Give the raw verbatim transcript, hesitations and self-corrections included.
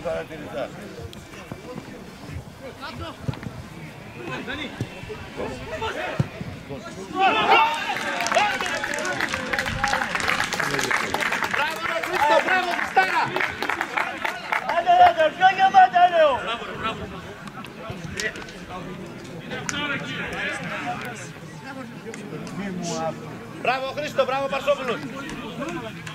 παρατηρητά. Μπράβο ρε Χρήστο, μπράβο Χριστάρα! Άντε ρε, πιο γεμάτα λέω! Μπράβο Χρήστο, μπράβο Παρσόπουλος!